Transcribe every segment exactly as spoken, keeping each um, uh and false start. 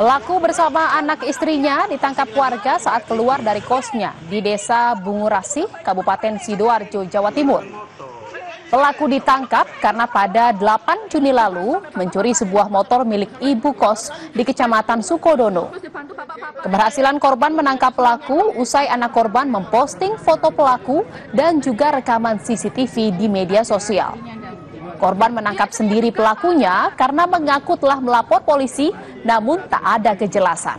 Pelaku bersama anak istrinya ditangkap warga saat keluar dari kosnya di Desa Bungurasih, Kabupaten Sidoarjo, Jawa Timur. Pelaku ditangkap karena pada delapan Juni lalu mencuri sebuah motor milik ibu kos di Kecamatan Sukodono. Keberhasilan korban menangkap pelaku usai anak korban memposting foto pelaku dan juga rekaman C C T V di media sosial. Korban menangkap sendiri pelakunya karena mengaku telah melapor polisi, namun tak ada kejelasan.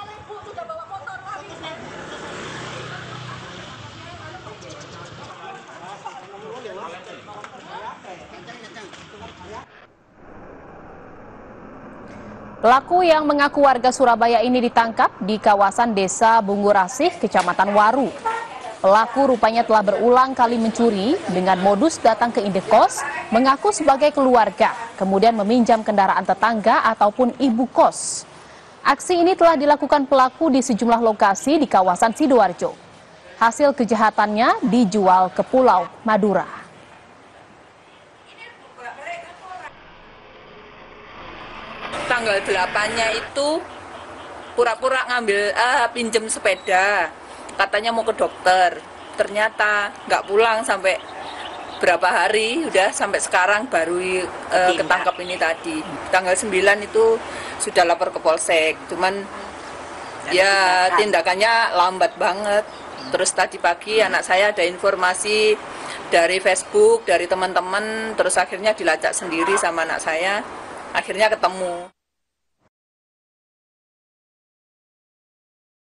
Pelaku yang mengaku warga Surabaya ini ditangkap di kawasan Desa Bungurasih, Kecamatan Waru. Pelaku rupanya telah berulang kali mencuri dengan modus datang ke indekos, mengaku sebagai keluarga, kemudian meminjam kendaraan tetangga ataupun ibu kos. Aksi ini telah dilakukan pelaku di sejumlah lokasi di kawasan Sidoarjo. Hasil kejahatannya dijual ke Pulau Madura. Tanggal delapannya itu pura-pura ngambil ah, pinjem sepeda, katanya mau ke dokter, ternyata nggak pulang sampai berapa hari, udah sampai sekarang baru uh, ketangkap ini tadi. Tanggal sembilan itu sudah lapor ke Polsek, cuman ya tindakannya lambat banget. Terus tadi pagi anak saya ada informasi dari Facebook, dari teman-teman, terus akhirnya dilacak sendiri sama anak saya, akhirnya ketemu.